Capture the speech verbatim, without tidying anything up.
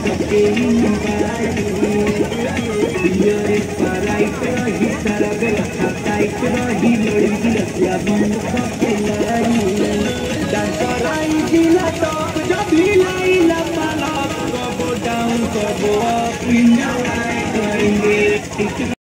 सबके ये पराइट रही सारा व्यवस्था टाइट रही लड़ी लसिया बंद सबके लाई डांसर आई जिला टॉप जब भी लाई लपाला कबो डाउन कबो अप इंजॉय करेंगे।